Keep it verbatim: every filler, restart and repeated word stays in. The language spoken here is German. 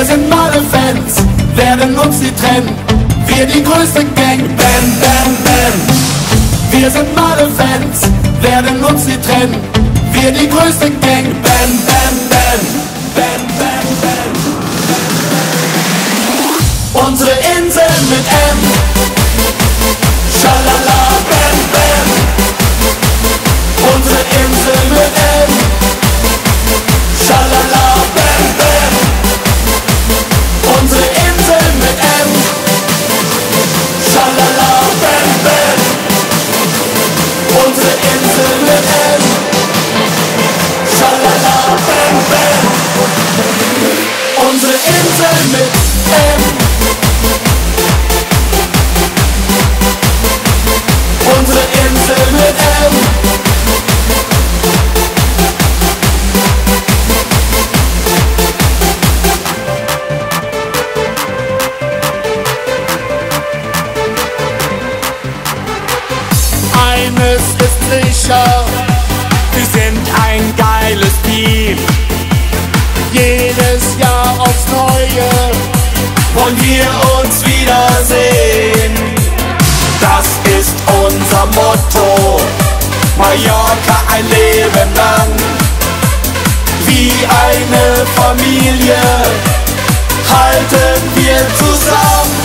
Wir sind Malle-Fans, werden uns nie trennen. Wir die größte Gang, Bam, Bam, Bam. Wir sind Malle-Fans, werden uns nie trennen. Wir die größte Gang, Bam, Bam, Bam. Bam, Bam, Bam. Unsere Insel mit M. Schalala, Bam, Bam. Unsere Insel mit M. Schalala, Bam, Bam. Unsere Insel mit M. Schalala, Bam, Bam. Unsere Insel mit M. Schalala, Bam, Bam. Unsere Insel mit M. Unsere Insel mit M. Eines ist sicher, wir sind ein geiles Team. Jedes Jahr aufs Neue wollen wir uns wiedersehen. Das ist unser Motto, Mallorca ein Leben lang. Wie eine Familie halten wir zusammen.